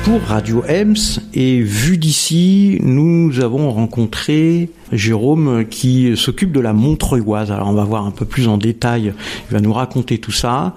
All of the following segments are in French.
pour Radio Ems, et vu d'ici, nous avons rencontré Jérôme qui s'occupe de la Montreuilloise. Alors on va voir un peu plus en détail, il va nous raconter tout ça.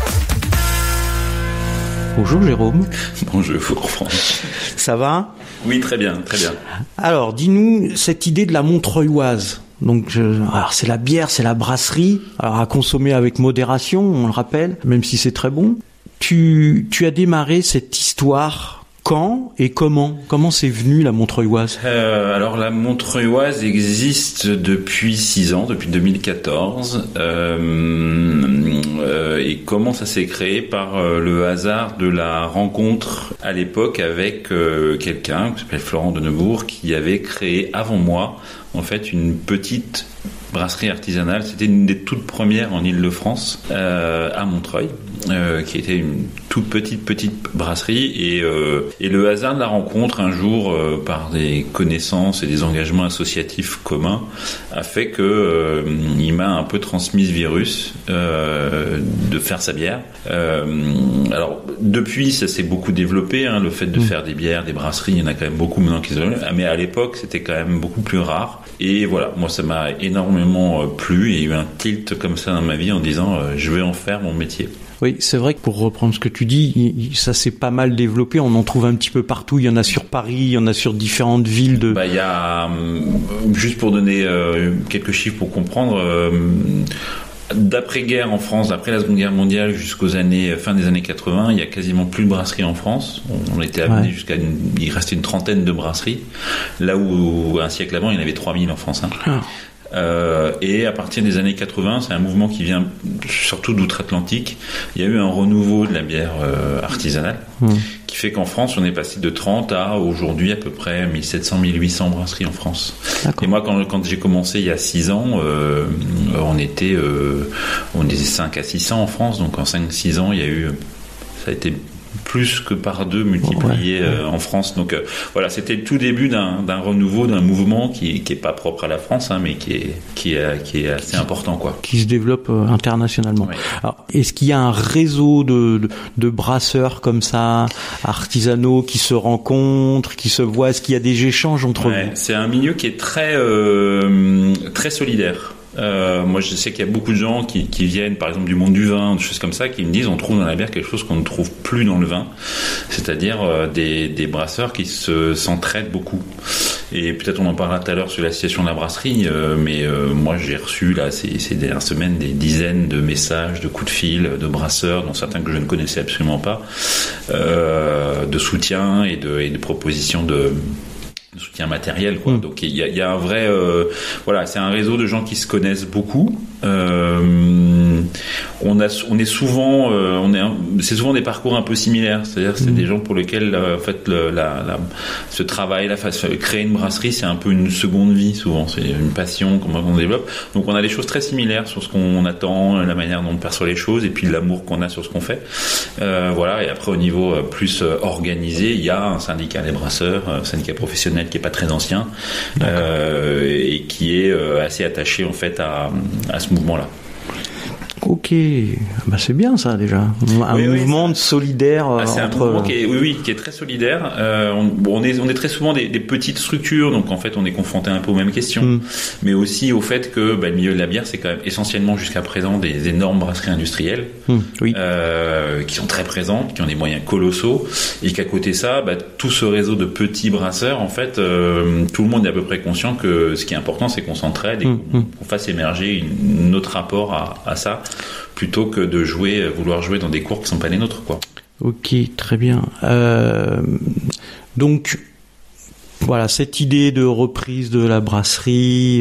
Bonjour Jérôme. Bonjour Franck. Ça va ? Oui, très bien, très bien. Alors dis-nous cette idée de la Montreuilloise. Donc, alors c'est la bière, c'est la brasserie, alors à consommer avec modération, on le rappelle, même si c'est très bon. Tu as démarré cette histoire quand et comment ? Comment c'est venu la Montreuilloise ? Alors la Montreuilloise existe depuis 6 ans, depuis 2014. Et comment ça s'est créé ? Par le hasard de la rencontre à l'époque avec quelqu'un qui s'appelle Florent de Neubourg, qui avait créé avant moi en fait une petite brasserie artisanale. C'était une des toutes premières en Île-de-France, à Montreuil, qui était une toute petite brasserie, et le hasard de la rencontre un jour, par des connaissances et des engagements associatifs communs, a fait que il m'a un peu transmis ce virus de faire sa bière. Alors depuis ça s'est beaucoup développé, hein, le fait de faire des bières, des brasseries, il y en a quand même beaucoup maintenant qui sont, mais à l'époque c'était quand même beaucoup plus rare. Et voilà, moi ça m'a énormément plu, et il y a eu un tilt comme ça dans ma vie en disant je vais en faire mon métier. Oui, c'est vrai que pour reprendre ce que tu dis, ça s'est pas mal développé, on en trouve un petit peu partout, il y en a sur Paris, il y en a sur différentes villes de... Il y a, juste pour donner quelques chiffres pour comprendre, d'après-guerre en France, après la Seconde Guerre mondiale jusqu'aux fin des années 80, il y a quasiment plus de brasseries en France. On était amené il restait une trentaine de brasseries, là où un siècle avant il y en avait 3000 en France. Hein. Et à partir des années 80, c'est un mouvement qui vient surtout d'outre-Atlantique. Il y a eu un renouveau de la bière artisanale, qui fait qu'en France, on est passé de 30 à aujourd'hui à peu près 1700-1800 brasseries en France. D'accord. Et moi, quand j'ai commencé il y a 6 ans, on était 5 à 600 en France. Donc en 5-6 ans, ça a été plus que par 2 multiplié en France. Donc voilà, c'était le tout début d'un renouveau, d'un mouvement qui est pas propre à la France, hein, mais qui est assez important, quoi. Qui se développe internationalement. Ouais. Alors, est-ce qu'il y a un réseau de braseurs comme ça, artisanaux, qui se rencontrent, qui se voient ? Est-ce qu'il y a des échanges entre vous ? C'est un milieu qui est très très solidaire. Moi je sais qu'il y a beaucoup de gens qui viennent par exemple du monde du vin, des choses comme ça, qui me disent on trouve dans la bière quelque chose qu'on ne trouve plus dans le vin, c'est-à-dire des brasseurs qui s'entraident beaucoup. Et peut-être on en parlera tout à l'heure sur la situation de la brasserie, mais moi j'ai reçu là ces dernières semaines des dizaines de messages, de coups de fil de brasseurs, dont certains que je ne connaissais absolument pas, de soutien et de propositions de soutien matériel, quoi. Donc il y a un vrai voilà, c'est un réseau de gens qui se connaissent beaucoup. C'est souvent des parcours un peu similaires, c'est-à-dire c'est des gens pour lesquels en fait ce travail, créer une brasserie, c'est un peu une seconde vie, souvent c'est une passion qu'on développe. Donc on a des choses très similaires sur ce qu'on attend, la manière dont on perçoit les choses, et puis l'amour qu'on a sur ce qu'on fait. Voilà. Et après au niveau plus organisé, il y a un syndicat des brasseurs, un syndicat professionnel qui est pas très ancien, et qui est assez attaché en fait à ce mouvement-là. Ok, c'est bien ça déjà. Un mouvement solidaire c'est un mouvement qui est très solidaire. On est très souvent des petites structures, donc en fait on est confronté un peu aux mêmes questions, mais aussi au fait que le milieu de la bière, c'est quand même essentiellement jusqu'à présent des énormes brasseries industrielles, qui sont très présentes, qui ont des moyens colossaux, et qu'à côté de ça, tout ce réseau de petits brasseurs, en fait, tout le monde est à peu près conscient que ce qui est important, c'est qu'on s'entraide et qu'on fasse émerger notre rapport à ça, plutôt que de vouloir jouer dans des cours qui sont pas les nôtres, quoi. Ok, très bien. Donc voilà, cette idée de reprise de la brasserie,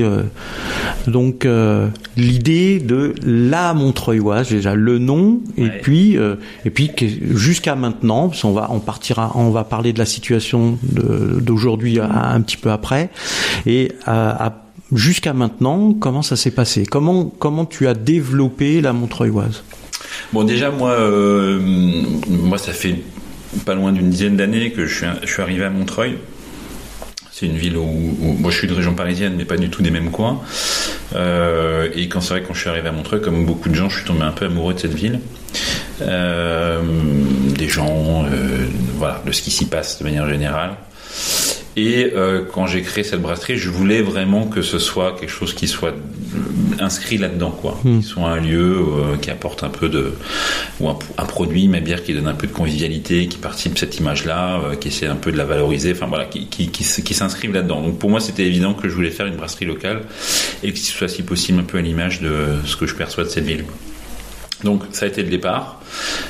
l'idée de la Montreuilloise, déjà le nom, et puis jusqu'à maintenant, parce on va parler de la situation d'aujourd'hui un petit peu après, et jusqu'à maintenant, comment ça s'est passé ? Comment tu as développé la Montreuilloise ? Bon, déjà, moi, ça fait pas loin d'une dizaine d'années que je suis arrivé à Montreuil. C'est une ville où moi je suis de région parisienne, mais pas du tout des mêmes coins. Et quand je suis arrivé à Montreuil, comme beaucoup de gens, je suis tombé un peu amoureux de cette ville. des gens, voilà, de ce qui s'y passe de manière générale. Et quand j'ai créé cette brasserie, je voulais vraiment que ce soit quelque chose qui soit inscrit là-dedans, quoi. Qui soit un lieu qui apporte un peu ou un produit, ma bière, qui donne un peu de convivialité, qui participe de cette image-là, qui essaie un peu de la valoriser, enfin voilà, qui s'inscrivent là-dedans. Donc pour moi, c'était évident que je voulais faire une brasserie locale et que ce soit si possible un peu à l'image de ce que je perçois de cette ville. Donc ça a été le départ.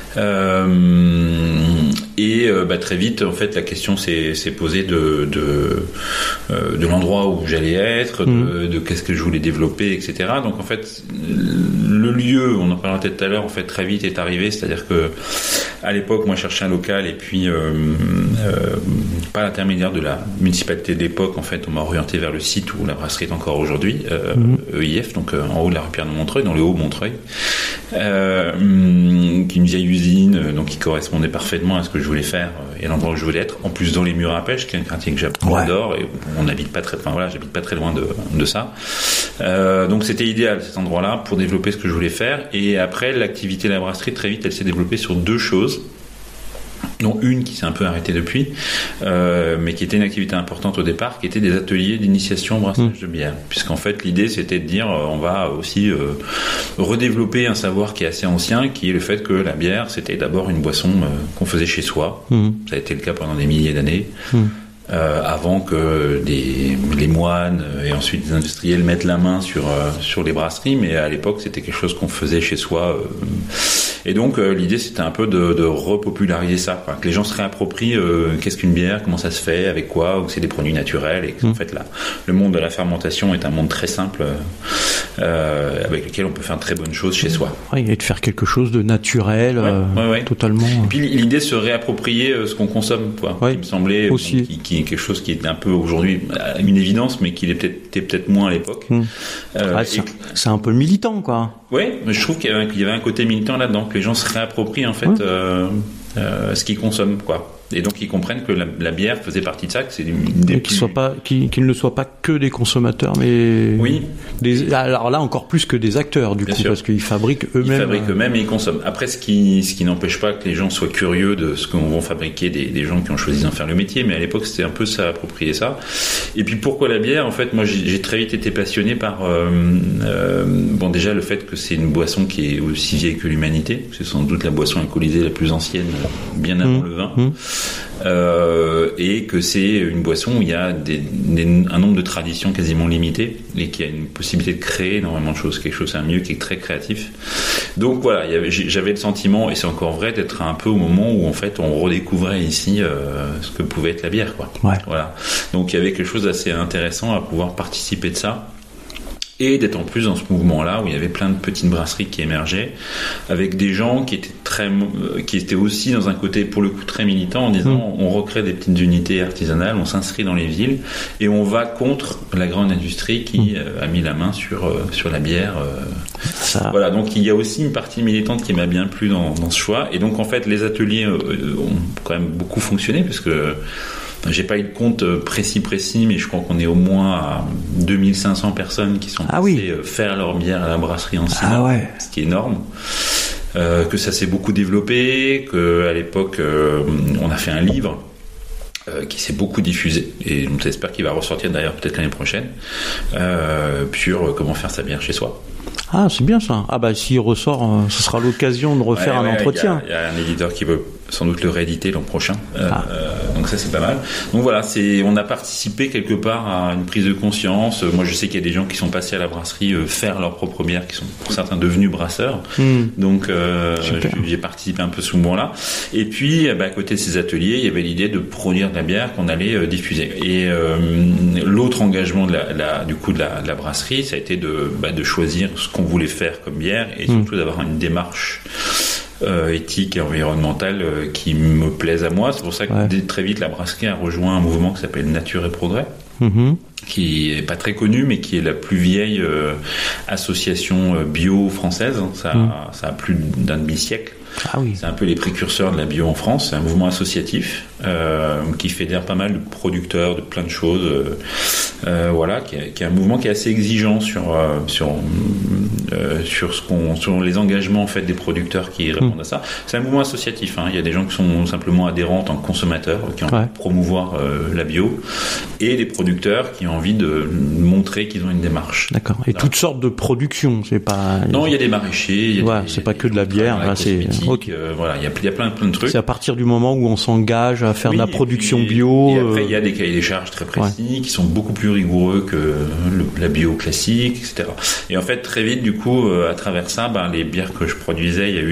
Très vite, en fait, la question s'est posée de l'endroit où j'allais être, de qu'est-ce que je voulais développer, etc. Donc en fait, le lieu, on en parlera peut-être tout à l'heure, en fait, très vite est arrivé. C'est-à-dire que à l'époque, moi, je cherchais un local et puis par l'intermédiaire de la municipalité de l'époque, en fait, on m'a orienté vers le site où la brasserie est encore aujourd'hui, EIF, donc en haut de la rue Pierre de Montreuil, dans le haut Montreuil, qui est une vieille usine, donc qui correspondait parfaitement à ce que je voulais faire et à l'endroit où je voulais être. En plus, dans les Murs à Pêche, qui est un quartier que j'adore, et on n'habite pas j'habite pas très loin de ça. Donc c'était idéal cet endroit-là pour développer ce que je voulais faire. Et après, l'activité de la brasserie, très vite, elle s'est développée sur deux choses. dont une qui s'est un peu arrêtée depuis, mais qui était une activité importante au départ, qui était des ateliers d'initiation au brassage de bière. Puisqu'en fait, l'idée, c'était de dire, on va aussi redévelopper un savoir qui est assez ancien, qui est le fait que la bière, c'était d'abord une boisson qu'on faisait chez soi. Ça a été le cas pendant des milliers d'années. Avant que les moines et ensuite les industriels mettent la main sur les brasseries, mais à l'époque c'était quelque chose qu'on faisait chez soi. Et donc l'idée c'était un peu de repopulariser ça, quoi. Que les gens se réapproprient qu'est-ce qu'une bière, comment ça se fait, avec quoi, ou c'est des produits naturels, et en fait là, le monde de la fermentation est un monde très simple avec lequel on peut faire de très bonnes choses chez soi. Oui, et de faire quelque chose de naturel, totalement. Et puis l'idée de se réapproprier ce qu'on consomme, quoi, qui me semblait aussi. Qui est quelque chose qui est un peu aujourd'hui une évidence, mais qui était peut-être moins à l'époque. C'est un peu militant, quoi. Oui, mais je trouve qu'il y avait un côté militant là-dedans, que les gens se réapproprient en fait ce qu'ils consomment, quoi. Et donc ils comprennent que la bière faisait partie de ça, que c'est qu'ils ne soient pas que des consommateurs, mais alors là encore plus que des acteurs du coup, parce qu'ils fabriquent eux-mêmes. Ils fabriquent eux-mêmes et ils consomment. Après, ce qui n'empêche pas que les gens soient curieux de ce qu'on va fabriquer, des gens qui ont choisi d'en faire le métier, mais à l'époque c'était un peu ça, approprier ça. Et puis pourquoi la bière ? En fait, moi j'ai très vite été passionné par déjà le fait que c'est une boisson qui est aussi vieille que l'humanité. C'est sans doute la boisson alcoolisée la plus ancienne, bien avant le vin. Et que c'est une boisson où il y a un nombre de traditions quasiment limité et qui a une possibilité de créer énormément de choses, c'est un milieu qui est très créatif. Donc voilà, j'avais le sentiment, et c'est encore vrai, d'être un peu au moment où en fait on redécouvrait ici ce que pouvait être la bière, quoi. Voilà. Donc il y avait quelque chose d'assez intéressant à pouvoir participer de ça. Et d'être en plus dans ce mouvement-là où il y avait plein de petites brasseries qui émergeaient, avec des gens qui étaient aussi dans un côté pour le coup très militant, en disant on recrée des petites unités artisanales, on s'inscrit dans les villes et on va contre la grande industrie qui a mis la main sur la bière. Voilà, donc il y a aussi une partie militante qui m'a bien plu dans ce choix. Et donc en fait les ateliers ont quand même beaucoup fonctionné, parce que j'ai pas eu de compte précis, mais je crois qu'on est au moins à 2500 personnes qui sont passées faire leur bière à la brasserie en 6 mois, ce qui est énorme. Que ça s'est beaucoup développé, qu'à l'époque on a fait un livre qui s'est beaucoup diffusé, et j'espère qu'il va ressortir d'ailleurs peut-être l'année prochaine, sur comment faire sa bière chez soi. Ah, c'est bien ça. Ah bah s'il ressort, ce sera l'occasion de refaire un entretien. Il y a un éditeur qui veut sans doute le rééditer l'an prochain. Donc ça c'est pas mal. Donc voilà, on a participé quelque part à une prise de conscience. Moi je sais qu'il y a des gens qui sont passés à la brasserie faire leur propre bière, qui sont pour certains devenus brasseurs. Donc j'ai participé un peu ce mouvement-là. Et puis à côté de ces ateliers, il y avait l'idée de produire de la bière qu'on allait diffuser. Et l'autre engagement de la brasserie, ça a été de choisir ce qu'on voulait faire comme bière, et surtout d'avoir une démarche éthique et environnementale qui me plaise à moi. C'est pour ça que très vite la brasserie a rejoint un mouvement qui s'appelle Nature et Progrès, qui est pas très connue, mais qui est la plus vieille association bio française. Ça a plus d'un demi-siècle. Ah oui. C'est un peu les précurseurs de la bio en France. C'est un mouvement associatif qui fédère pas mal de producteurs de plein de choses. Voilà, qui est un mouvement qui est assez exigeant sur les engagements en fait des producteurs qui répondent à ça. C'est un mouvement associatif. Il y a des gens qui sont simplement adhérents en tant que consommateurs, qui ont envie de promouvoir la bio, et des producteurs qui ont envie de montrer qu'ils ont une démarche. D'accord. Et toutes sortes de productions, c'est pas. Non, il y a des maraîchers. C'est pas que de la bière. Là, c'est. Voilà, il y a plein de trucs. C'est à partir du moment où on s'engage à faire de la production bio. Et après, il y a des cahiers des charges très précis qui sont beaucoup plus rigoureux que la bio classique, etc. Et en fait, très vite, du coup, à travers ça, les bières que je produisais, il y a eu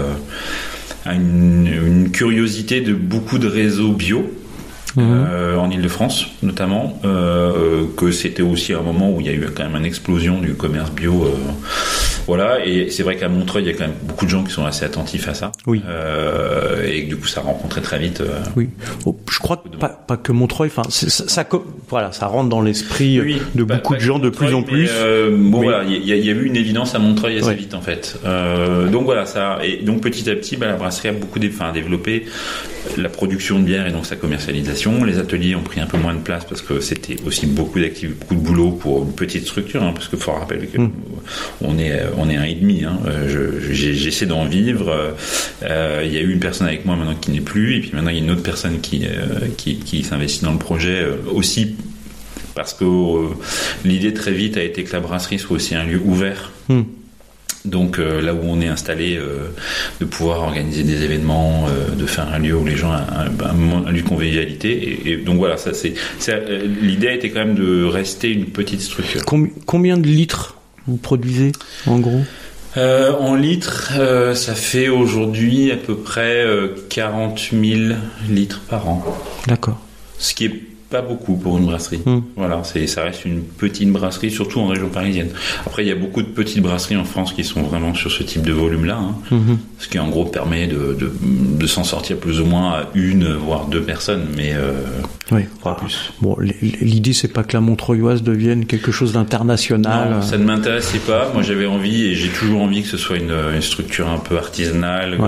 une curiosité de beaucoup de réseaux bio. En Ile-de-France notamment, que c'était aussi un moment où il y a eu quand même une explosion du commerce bio, voilà, et c'est vrai qu'à Montreuil il y a quand même beaucoup de gens qui sont assez attentifs à ça, et que du coup ça rencontrait très vite. Je crois que pas que Montreuil, enfin ça rentre dans l'esprit de beaucoup de gens de plus en plus. Voilà, il y a eu une évidence à Montreuil assez vite en fait. Donc voilà ça, et donc petit à petit, la brasserie a beaucoup développé la production de bière et donc sa commercialisation. Les ateliers ont pris un peu moins de place parce que c'était aussi beaucoup d'activités, beaucoup de boulot pour une petite structure, parce qu'il faut rappeler que on est 1,5. J'essaie d'en vivre. Il y a eu une personne avec moi maintenant qui n'est plus, et puis maintenant il y a une autre personne qui s'investit dans le projet aussi, parce que l'idée très vite a été que la brasserie soit aussi un lieu ouvert. Donc là où on est installé, de pouvoir organiser des événements, de faire un lieu où les gens un lieu de convivialité, et donc voilà, ça l'idée a été quand même de rester une petite structure. Combien de litres vous produisez en gros? En litres, ça fait aujourd'hui à peu près 40 000 litres par an. D'accord. Ce qui est pas beaucoup pour une brasserie. Voilà, ça reste une petite brasserie, surtout en région parisienne. Après, il y a beaucoup de petites brasseries en France qui sont vraiment sur ce type de volume-là, ce qui en gros permet de s'en sortir plus ou moins à une, voire deux personnes, mais pas plus. Bon, l'idée c'est pas que la Montreuilloise devienne quelque chose d'international. Non, ça ne m'intéressait pas. Moi, j'avais envie, et j'ai toujours envie que ce soit une structure un peu artisanale,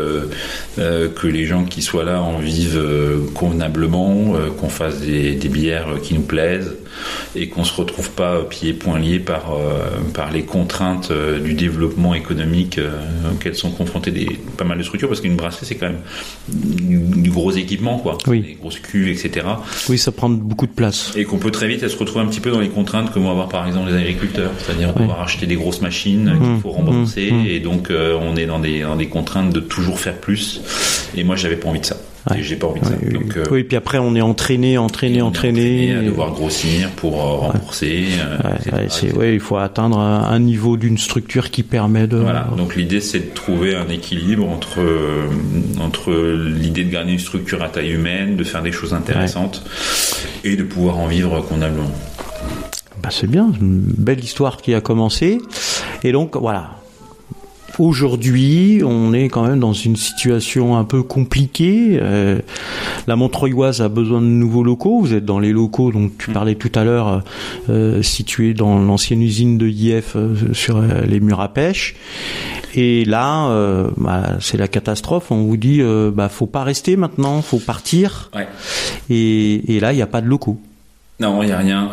que les gens qui soient là en vivent convenablement, qu'on fasse des bières qui nous plaisent, et qu'on se retrouve pas pieds et poings liés par les contraintes du développement économique auxquelles sont confrontées pas mal de structures, parce qu'une brasserie c'est quand même du gros équipement, des grosses cuves, etc. Oui, ça prend beaucoup de place, et qu'on peut très vite se retrouver un petit peu dans les contraintes que vont avoir par exemple les agriculteurs, c'est-à-dire devoir acheter des grosses machines qu'il faut rembourser, et donc on est dans des contraintes de toujours faire plus, et moi j'avais pas envie de ça. Et j'ai pas envie de ça. Donc, oui, puis après on est entraîné à devoir grossir pour rembourser. Il faut atteindre un niveau d'une structure qui permet de. Voilà. Donc l'idée c'est de trouver un équilibre entre l'idée de garder une structure à taille humaine, de faire des choses intéressantes, et de pouvoir en vivre convenablement. C'est bien, une belle histoire qui a commencé, et donc voilà. Aujourd'hui, on est quand même dans une situation un peu compliquée. La Montreuilloise a besoin de nouveaux locaux. Vous êtes dans les locaux, donc tu parlais tout à l'heure, situés dans l'ancienne usine de IF sur les murs à pêche. Et là, c'est la catastrophe. On vous dit, faut pas rester maintenant, faut partir. Ouais. Et là, il n'y a pas de locaux. Non, il n'y a rien.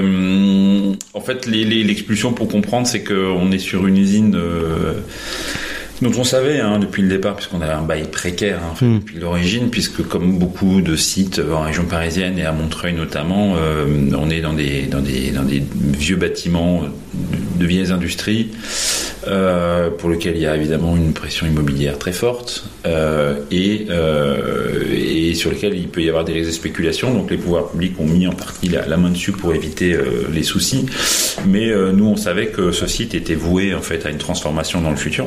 En fait, l'expulsion, pour comprendre, c'est qu'on est sur une usine dont on savait depuis le départ, puisqu'on avait un bail précaire depuis l'origine, puisque comme beaucoup de sites en région parisienne et à Montreuil notamment, on est dans des vieux bâtiments de vieilles industries, pour lesquels il y a évidemment une pression immobilière très forte, et sur lesquels il peut y avoir des spéculations. Donc les pouvoirs publics ont mis en partie la main dessus pour éviter les soucis, mais nous on savait que ce site était voué en fait à une transformation dans le futur.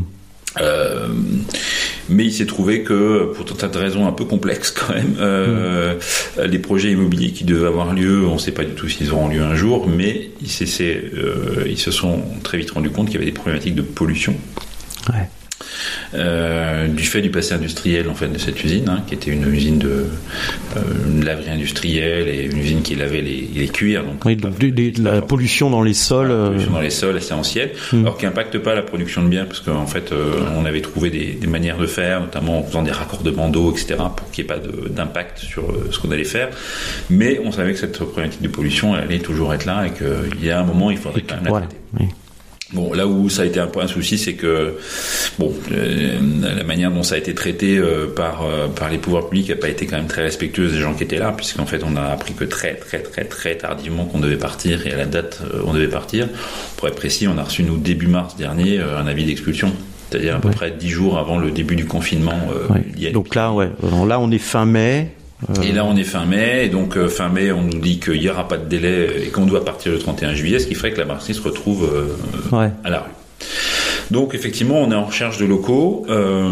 Mais il s'est trouvé que, pour tout un tas de raisons un peu complexes quand même, les projets immobiliers qui devaient avoir lieu, on ne sait pas du tout s'ils auront lieu un jour, mais ils se sont très vite rendus compte qu'il y avait des problématiques de pollution. Du fait du passé industriel en fait de cette usine, qui était une usine de laverie industrielle et une usine qui lavait les cuirs. Donc, la pollution dans les sols. La pollution dans les sols assez ancienne, alors qui n'impacte pas la production de bière, parce qu'en fait on avait trouvé des manières de faire, notamment en faisant des raccordements d'eau, etc., pour qu'il n'y ait pas d'impact sur ce qu'on allait faire. Mais on savait que cette problématique de pollution elle allait toujours être là et qu'il y a un moment il faudrait quand même la traiter. Oui. Bon, là où ça a été un souci, c'est que la manière dont ça a été traité par les pouvoirs publics n'a pas été quand même très respectueuse des gens qui étaient là, puisqu'en fait on a appris que très très très très tardivement qu'on devait partir, et à la date on devait partir. Pour être précis, on a reçu nous début mars dernier un avis d'expulsion, c'est-à-dire à peu près 10 jours avant le début du confinement. Donc là, là on est fin mai. Et là on est fin mai, et donc fin mai on nous dit qu'il n'y aura pas de délai et qu'on doit partir le 31 juillet, ce qui ferait que la brasserie se retrouve à la rue. Donc effectivement on est en recherche de locaux,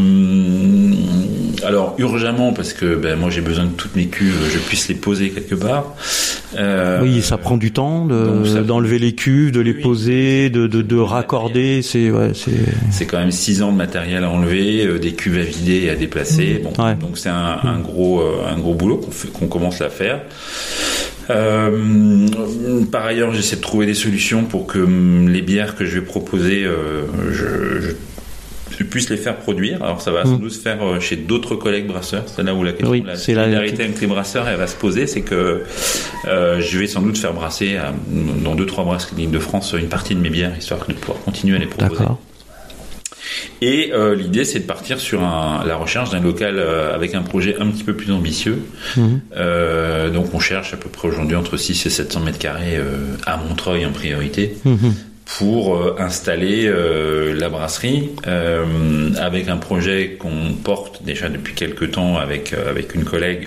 alors urgemment, parce que moi j'ai besoin de toutes mes cuves, je puisse les poser quelque part. Oui, ça prend du temps d'enlever les cuves, de les poser, de raccorder. C'est quand même 6 ans de matériel à enlever, des cuves à vider et à déplacer. Donc c'est un gros boulot qu'on commence à faire. Par ailleurs, j'essaie de trouver des solutions pour que les bières que je vais proposer, je puisse les faire produire. Alors ça va sans doute se faire chez d'autres collègues brasseurs. C'est là où la question de la solidarité avec les brasseurs elle va se poser, c'est que je vais sans doute faire brasser dans 2-3 brasseries d'Île-de-France une partie de mes bières, histoire de pouvoir continuer à les proposer. D'accord. Et l'idée, c'est de partir sur la recherche d'un local avec un projet un petit peu plus ambitieux. Donc on cherche à peu près aujourd'hui entre 6 et 700 mètres carrés à Montreuil en priorité. Pour installer la brasserie avec un projet qu'on porte déjà depuis quelques temps avec une collègue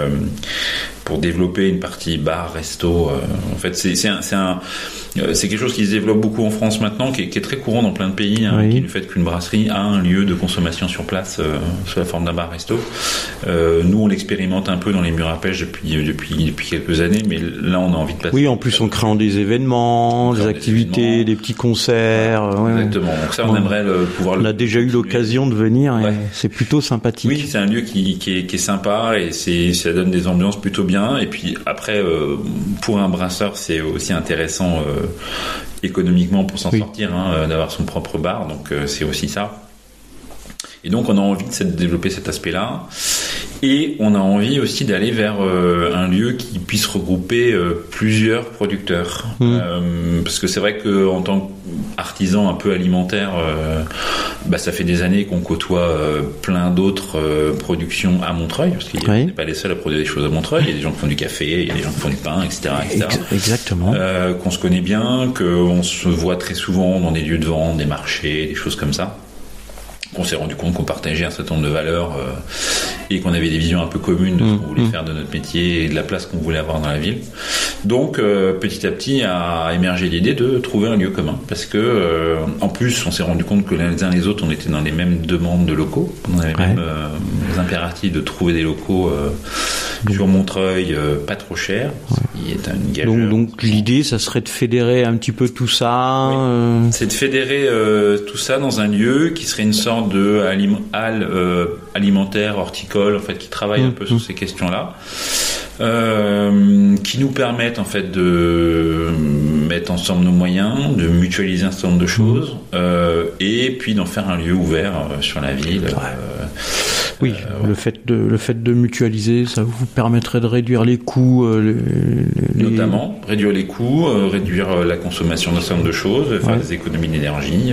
pour développer une partie bar, resto. En fait, c'est quelque chose qui se développe beaucoup en France maintenant, qui est très courant dans plein de pays, qui est le fait qu'une brasserie a un lieu de consommation sur place sous la forme d'un bar-resto. Nous, on l'expérimente un peu dans les murs à pêche depuis quelques années, mais là, on a envie de passer. Oui, en plus, en créant des événements, des activités, des petits concerts. Exactement. Donc ça, on aimerait pouvoir. On a déjà eu l'occasion de venir, et c'est plutôt sympathique. Oui, c'est un lieu qui est sympa, et ça donne des ambiances plutôt bien. Et puis après, pour un brasseur, c'est aussi intéressant économiquement pour s'en sortir, d'avoir son propre bar. Donc c'est aussi ça. Et donc on a envie de développer cet aspect-là. Et on a envie aussi d'aller vers un lieu qui puisse regrouper plusieurs producteurs. Parce que c'est vrai qu'en tant qu'artisan un peu alimentaire, ça fait des années qu'on côtoie plein d'autres productions à Montreuil, parce qu'on n'est pas les seuls à produire des choses à Montreuil. Il y a des gens qui font du café, il y a des gens qui font du pain, etc. Exactement. Qu'on se connaît bien, qu'on se voit très souvent dans des lieux de vente, des marchés, des choses comme ça. Qu'on s'est rendu compte qu'on partageait un certain nombre de valeurs et qu'on avait des visions un peu communes de ce qu'on voulait faire de notre métier et de la place qu'on voulait avoir dans la ville. Donc petit à petit a émergé l'idée de trouver un lieu commun, parce que en plus on s'est rendu compte que les uns les autres on était dans les mêmes demandes de locaux, on avait même les impératifs de trouver des locaux sur Montreuil pas trop cher, qui est une gageure. Donc l'idée ça serait de fédérer un petit peu tout ça. C'est de fédérer tout ça dans un lieu qui serait une sorte de halle alimentaire, horticole, en fait, qui travaille un peu sur ces questions-là, qui nous permettent en fait de mettre ensemble nos moyens, de mutualiser un certain nombre de choses, et puis d'en faire un lieu ouvert sur la ville. Oui, le fait de mutualiser, ça vous permettrait de réduire les coûts, notamment réduire les coûts, réduire la consommation d'un certain nombre de choses, faire des économies d'énergie.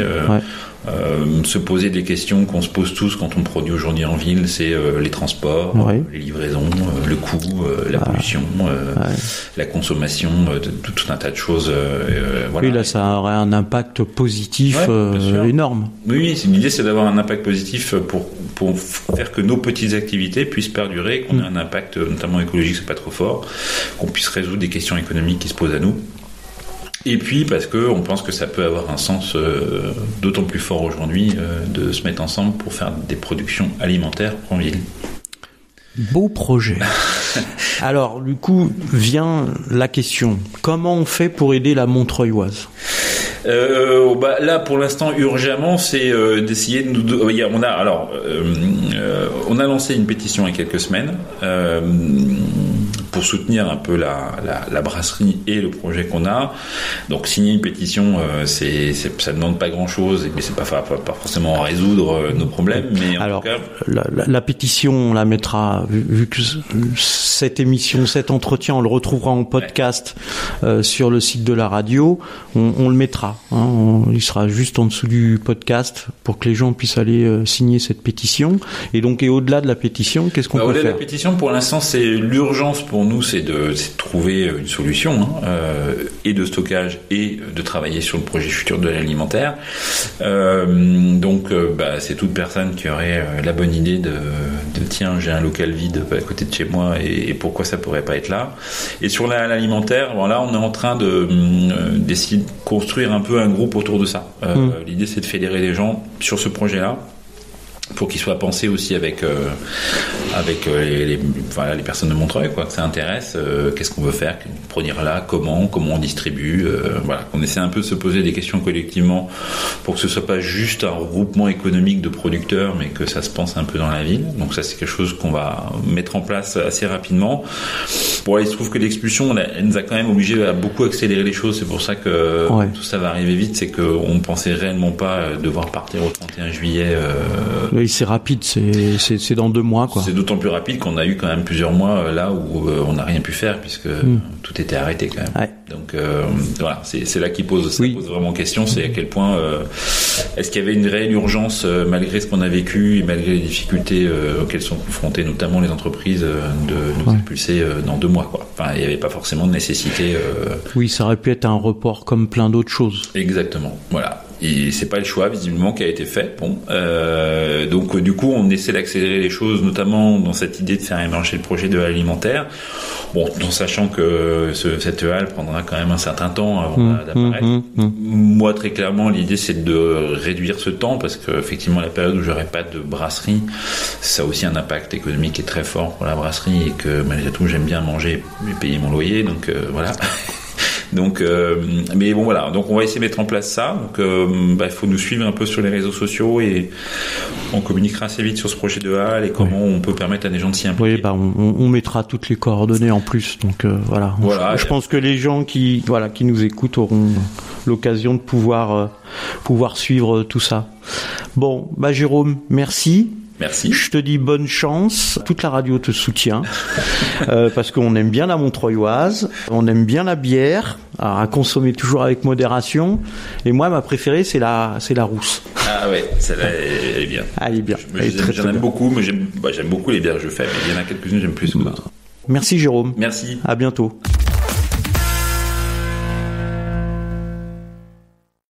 Se poser des questions qu'on se pose tous quand on produit aujourd'hui en ville, c'est les transports, les livraisons, le coût, la pollution, la consommation, tout un tas de choses. Oui, là, ça aurait un impact positif énorme. Oui, l'idée, c'est d'avoir un impact positif pour faire que nos petites activités puissent perdurer, qu'on ait un impact, notamment écologique, c'est pas trop fort, qu'on puisse résoudre des questions économiques qui se posent à nous. Et puis parce qu'on pense que ça peut avoir un sens d'autant plus fort aujourd'hui de se mettre ensemble pour faire des productions alimentaires en ville. Beau projet. Alors du coup vient la question, comment on fait pour aider la Montreuilloise ? Là, pour l'instant, urgemment, c'est d'essayer de nous. On a lancé une pétition il y a quelques semaines pour soutenir un peu la brasserie et le projet qu'on a. Donc, signer une pétition, ça ne demande pas grand-chose, mais c'est pas forcément résoudre nos problèmes. Mais en tout cas, la pétition, on la mettra, vu que cette émission, cet entretien, on le retrouvera en podcast sur le site de la radio. On le mettra. Il sera juste en dessous du podcast pour que les gens puissent aller signer cette pétition. Et au-delà de la pétition, qu'est-ce qu'on peut faire? Au-delà de la pétition, pour l'instant, c'est l'urgence pour nous, c'est de trouver une solution et de stockage et de travailler sur le projet futur de l'alimentaire. C'est toute personne qui aurait la bonne idée de tiens, j'ai un local vide à côté de chez moi et pourquoi ça pourrait pas être là. Et sur l'alimentaire, là, on est en train d'essayer de construire un peu un groupe autour de ça. L'idée, c'est de fédérer les gens sur ce projet-là, pour qu'il soit pensé aussi avec les personnes de Montreuil, que ça intéresse, qu'est-ce qu'on veut faire, produire là, comment on distribue, qu'on essaie un peu de se poser des questions collectivement pour que ce soit pas juste un regroupement économique de producteurs, mais que ça se pense un peu dans la ville. Donc ça, c'est quelque chose qu'on va mettre en place assez rapidement. Il se trouve que l'expulsion, elle nous a quand même obligés à beaucoup accélérer les choses. C'est pour ça que tout ça va arriver vite. C'est qu'on pensait réellement pas devoir partir au 31 juillet. Oui, c'est rapide, c'est dans 2 mois, quoi. C'est d'autant plus rapide qu'on a eu quand même plusieurs mois là où on n'a rien pu faire puisque tout était arrêté quand même. Ouais. Donc c'est là qu'il pose vraiment question, c'est à quel point est-ce qu'il y avait une réelle urgence malgré ce qu'on a vécu et malgré les difficultés auxquelles sont confrontées notamment les entreprises de nous expulser dans 2 mois, quoi. Enfin, il n'y avait pas forcément de nécessité. Oui, ça aurait pu être un report comme plein d'autres choses. Exactement. Voilà. Et c'est pas le choix visiblement qui a été fait. Donc du coup on essaie d'accélérer les choses, notamment dans cette idée de faire émerger le projet de l'alimentaire. En sachant que cette halle prendra quand même un certain temps avant d'apparaître. Moi très clairement l'idée c'est de réduire ce temps parce que effectivement la période où j'aurai pas de brasserie, ça a aussi un impact économique qui est très fort pour la brasserie et que malgré tout j'aime bien manger et payer mon loyer, donc voilà. Donc, mais bon voilà. Donc on va essayer de mettre en place ça. Donc, il faut nous suivre un peu sur les réseaux sociaux et on communiquera assez vite sur ce projet de halle et comment on peut permettre à des gens de s'y impliquer. Oui, on mettra toutes les coordonnées en plus. Donc voilà. Je pense que les gens qui nous écoutent auront l'occasion de pouvoir suivre tout ça. Bon, Jérôme, merci. Merci. Je te dis bonne chance. Toute la radio te soutient parce qu'on aime bien la Montreuilloise, on aime bien la bière, à consommer toujours avec modération. Et moi, ma préférée, c'est la rousse. Ah ouais, celle-là, elle est bien. Elle est bien. J'en aime beaucoup, mais j'aime beaucoup les bières que je fais. Mais il y en a quelques-unes que j'aime plus que d'autres. Merci Jérôme. Merci. À bientôt.